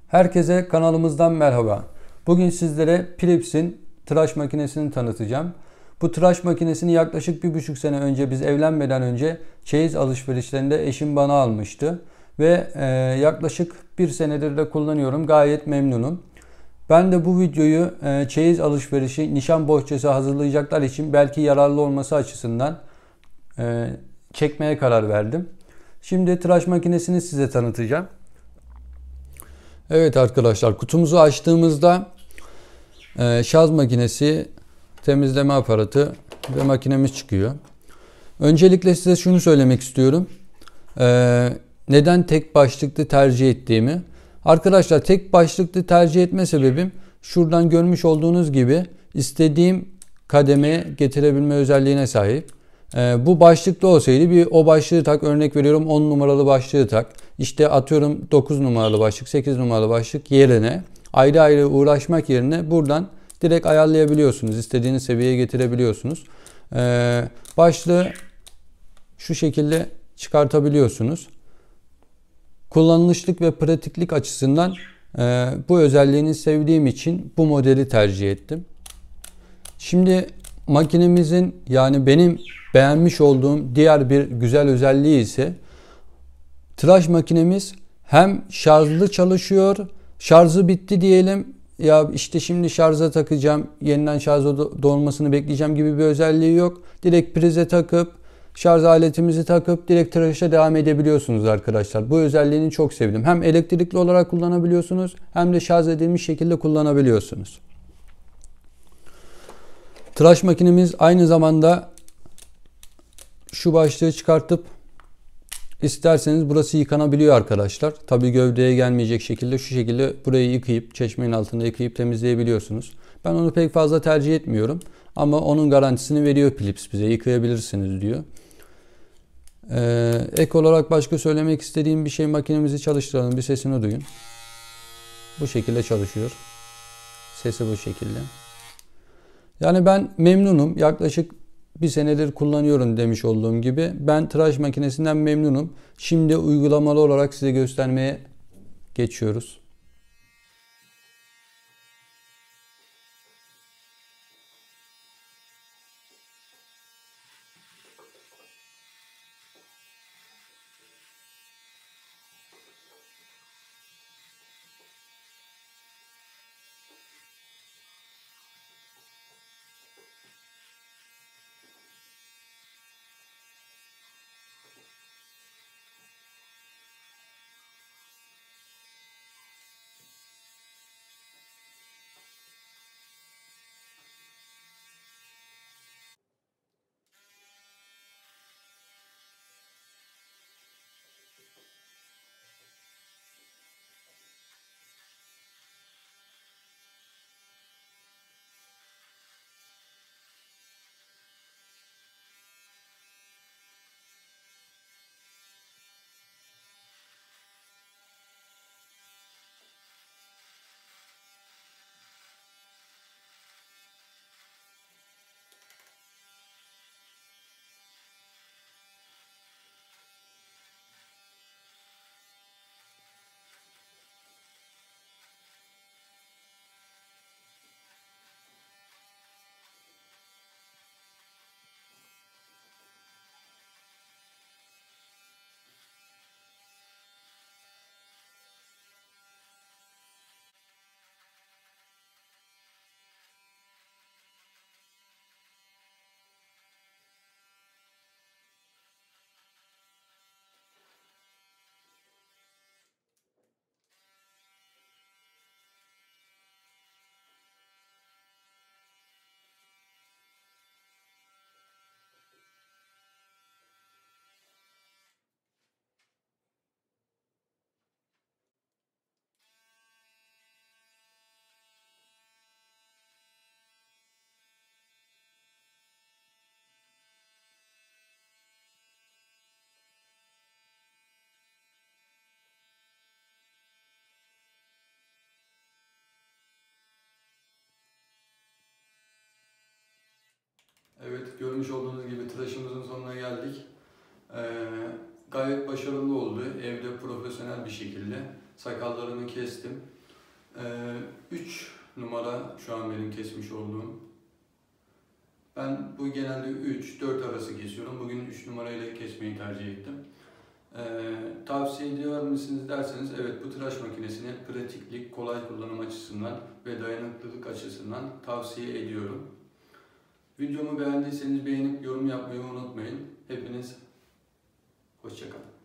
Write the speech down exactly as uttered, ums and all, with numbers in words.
Herkese kanalımızdan merhaba. Bugün sizlere Philips'in tıraş makinesini tanıtacağım. Bu tıraş makinesini yaklaşık bir buçuk sene önce, biz evlenmeden önce çeyiz alışverişlerinde eşim bana almıştı. Ve e, yaklaşık bir senedir de kullanıyorum. Gayet memnunum. Ben de bu videoyu e, çeyiz alışverişi, nişan bohçası hazırlayacaklar için belki yararlı olması açısından e, çekmeye karar verdim. Şimdi tıraş makinesini size tanıtacağım. Evet arkadaşlar, kutumuzu açtığımızda e, şarj makinesi, temizleme aparatı ve makinemiz çıkıyor. Öncelikle size şunu söylemek istiyorum. E, neden tek başlıklı tercih ettiğimi. Arkadaşlar, tek başlıklı tercih etme sebebim, şuradan görmüş olduğunuz gibi istediğim kademeye getirebilme özelliğine sahip. E, bu başlıklı olsaydı bir o başlığı tak, örnek veriyorum on numaralı başlığı tak. İşte atıyorum dokuz numaralı başlık, sekiz numaralı başlık yerine ayrı ayrı uğraşmak yerine buradan direkt ayarlayabiliyorsunuz. İstediğiniz seviyeye getirebiliyorsunuz. Ee, başlığı şu şekilde çıkartabiliyorsunuz. Kullanışlık ve pratiklik açısından e, bu özelliğini sevdiğim için bu modeli tercih ettim. Şimdi makinemizin, yani benim beğenmiş olduğum diğer bir güzel özelliği ise tıraş makinemiz hem şarjlı çalışıyor, şarjı bitti diyelim, ya işte şimdi şarja takacağım, yeniden şarja dolmasını bekleyeceğim gibi bir özelliği yok. Direkt prize takıp, şarj aletimizi takıp direkt tıraşa devam edebiliyorsunuz arkadaşlar. Bu özelliğini çok sevdim. Hem elektrikli olarak kullanabiliyorsunuz hem de şarj edilmiş şekilde kullanabiliyorsunuz. Tıraş makinemiz aynı zamanda şu başlığı çıkartıp İsterseniz burası yıkanabiliyor arkadaşlar. Tabii gövdeye gelmeyecek şekilde şu şekilde burayı yıkayıp, çeşmenin altında yıkayıp temizleyebiliyorsunuz. Ben onu pek fazla tercih etmiyorum. Ama onun garantisini veriyor Philips bize. Yıkayabilirsiniz diyor. Ee, ek olarak başka söylemek istediğim bir şey, makinemizi çalıştıralım. Bir sesini duyun. Bu şekilde çalışıyor. Sesi bu şekilde. Yani ben memnunum. Yaklaşık bir senedir kullanıyorum demiş olduğum gibi. Ben tıraş makinesinden memnunum. Şimdi uygulamalı olarak size göstermeye geçiyoruz. Evet, görmüş olduğunuz gibi tıraşımızın sonuna geldik. Ee, gayet başarılı oldu. Evde profesyonel bir şekilde sakallarımı kestim. üç numara şu an benim kesmiş olduğum. Ben bu genelde üç dört arası kesiyorum. Bugün üç numarayla kesmeyi tercih ettim. Ee, tavsiye ediyor musunuz derseniz, evet, bu tıraş makinesini pratiklik, kolay kullanım açısından ve dayanıklılık açısından tavsiye ediyorum. Videomu beğendiyseniz beğenip yorum yapmayı unutmayın. Hepiniz hoşça kalın.